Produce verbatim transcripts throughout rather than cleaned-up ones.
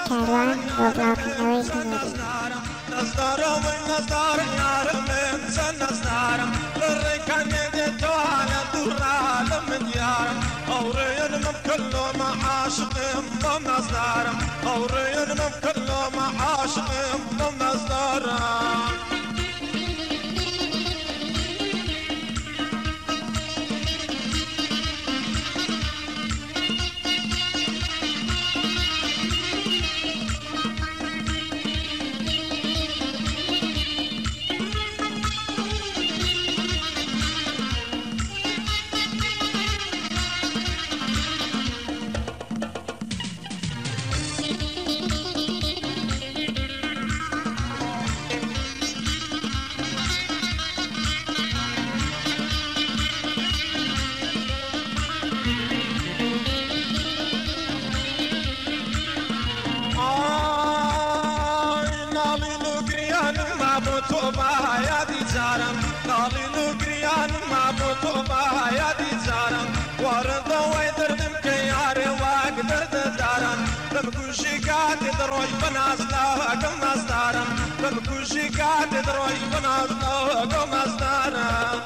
Taiwan, Roblox, narration movie. نصدارة والنصدار يا رمين سنصدارة للركان يديتو على دورة لمن يارم أورين مبكلو مع عاشقين ضم نصدارة أورين مبكلو مع عاشقين ضم نصدارة يا دي زارم نالي نقريان ما بطوبة يا دي زارم ورد ويدردم كياري واقدر دارم بمكوشي قاعد دروي بنازلا قم نازدارم بمكوشي قاعد دروي بنازلا قم نازدارم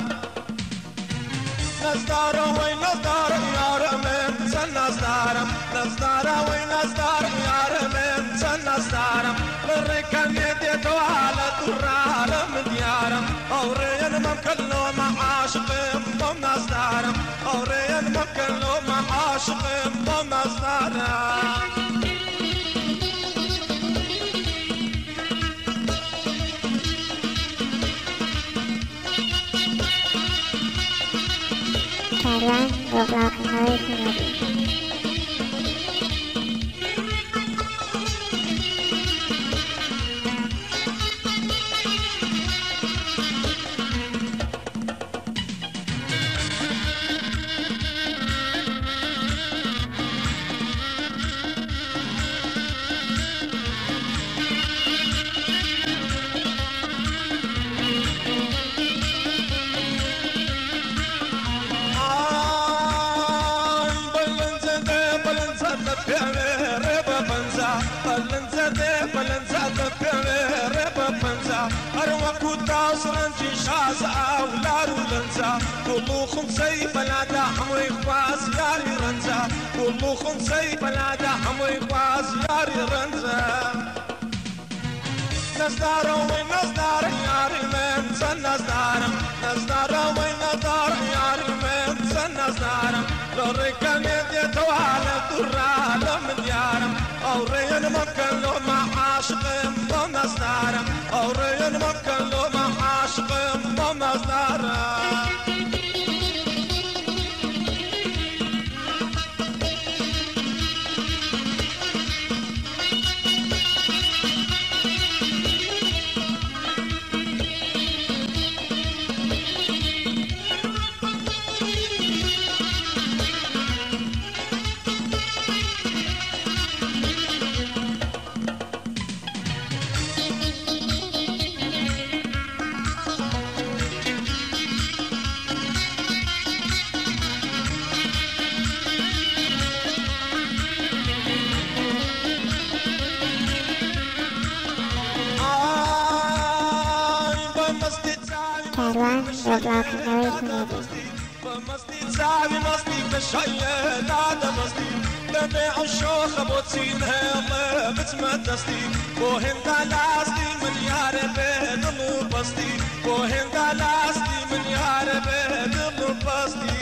نازدارم وين نازدارم يا رمين سن نازدارم نازدارم وين نازدارم يا رمين سن نازدارم للركان يديتو على درارة من ديارم أورين ممكنلو مع عاشقين ضم نازدارم أورين ممكنلو مع عاشقين ضم نازدارم Taiwan, Roblox, narration movie. كلو خمسي بلاد حموي خواز ياري رنزا كلو خمسي بلاد حموي خواز ياري رنزا نزدارا وين نزدارا ياري من سن نزدارا نزدارا وين نزدارا ياري من سن نزدارا لو ركان يديتو على درة لمن يارم أورين ممكن لو مع عاشقين ضم نزدارا أورين ممكن لو مع عاشقين ضم نزدارا Taiwan, Roblox, narration movie. مستي زعبي مستي بشاية نادا مستي لبيع الشوخ بوتسين هلا بتمدستي وهن دالاستي من يار بيد بستي وهن دالاستي من يار بيد بستي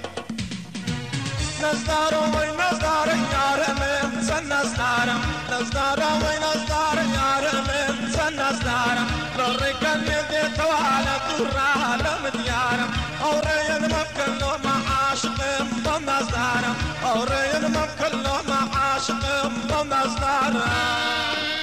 نزدارو وين نزدار يار من سن نزدارم نزدارو وين نزدار يار من سن نزدارم للركان يديتو على درة لمن يارم أورين مبكلو مع عاشقين ضم نزدارم أورين مبكلو مع عاشقين ضم نزدارم